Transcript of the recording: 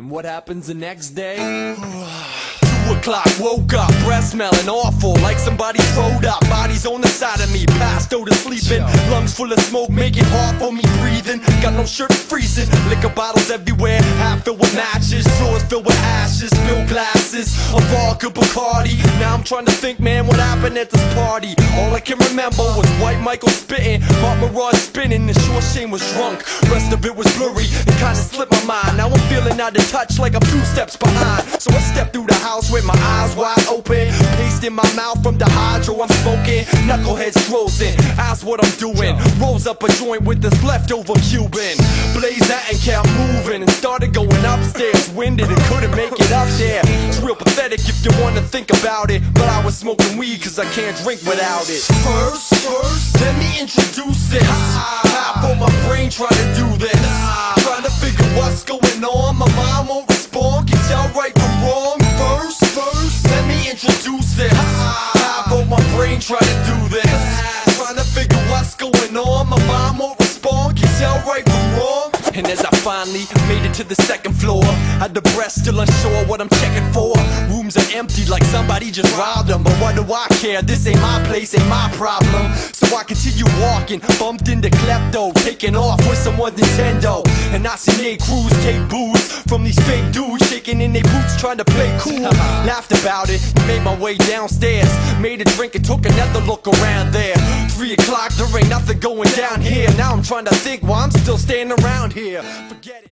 And what happens the next day? 2 o'clock, woke up, breath smelling awful, like somebody throwed up. Bodies on the side of me, passed out to sleeping. Lungs full of smoke, make it hard for me breathing. Got no shirt, freezing. Liquor bottles everywhere, half filled with matches. Drawers filled with ashes, filled glasses of vodka Bacardi. Now I'm trying to think, man, what happened at this party? All I can remember was White Michael spitting, Mark Mirage spinning, and Short Shane was drunk. Rest of it was blurry, it kinda slipped my mind. Now I'm feeling out of touch, like I'm 2 steps behind. So I stepped through the house with my eyes wide open, paste in my mouth from the hydro I'm smoking. Knuckleheads frozen, ask what I'm doing. Rolls up a joint with this leftover Cuban. Blaze that and kept moving, and started going upstairs. Winded and couldn't make it up there. It's real pathetic if you wanna think about it, but I was smoking weed cause I can't drink without it. First, let me introduce it. Half on my brain trying to do this, trying to figure what's going on. My mind won't respond, can tell right from wrong. First, let me introduce it. Half on my brain trying to do this, trying to figure what's going on. My mind won't respond, can tell right from wrong. And as I finally made it to the 2nd floor, had the breath still unsure what I'm checking for. Rooms are empty like somebody just robbed them, but what do I care? This ain't my place, ain't my problem. So I continue walking, bumped into Klepto, taking off with someone's Nintendo. And I see Nate Cruz take booze from these fake dudes, shaking in their boots trying to play cool. Laughed about it, made my way downstairs, made a drink and took another look around there. 3 o'clock, there ain't nothing going down here. Now I'm trying to think why I'm still staying around here. Forget it.